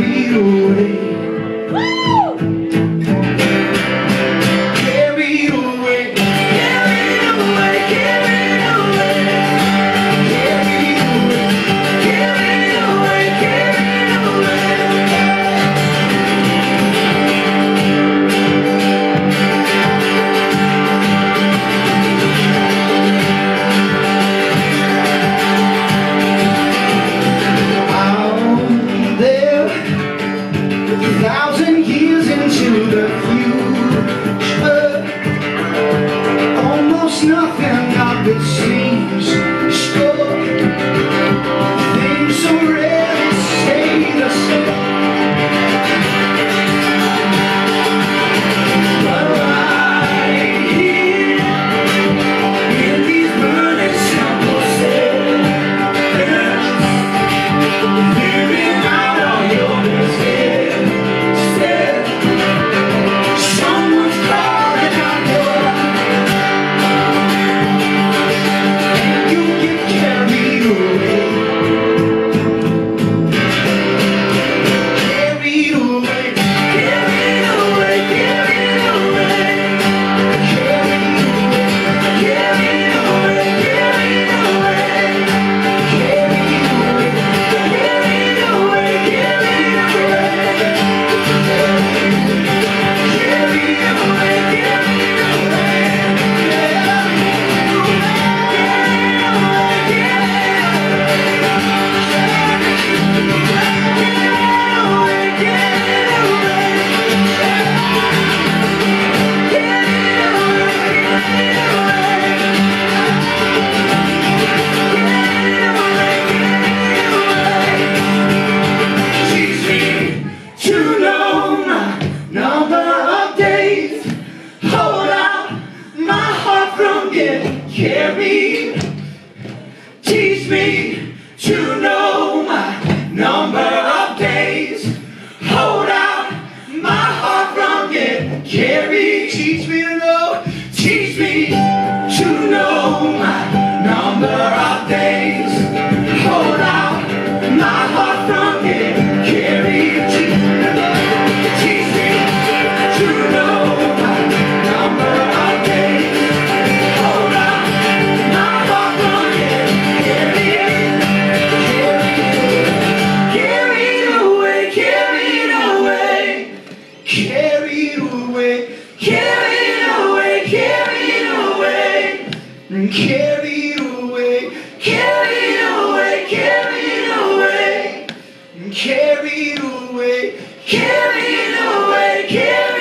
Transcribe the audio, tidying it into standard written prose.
carried away. Carried away, carried away, carried away, carried away, carried away, carried away. Out there, 1,000 years into the future, almost nothing of it seems sure. Things so rarely stay the same. But right here, in these burning simple seconds, living out all your mistakes. Someone's calling out your name, and you get carried away. Carried away, carried away, carried away, carried away, carried away, carried away, carried away, carried away, carried. Teach me to know my number of days. Hold out my heart from getting carried. Teach me to know. Teach me to know my number of days. Hold out my heart from getting carried. Teach me to know. Teach me to know my number of days. Carried away, carried away, carried away, carried away, carried away, carried away, carried away, carried away, carried away.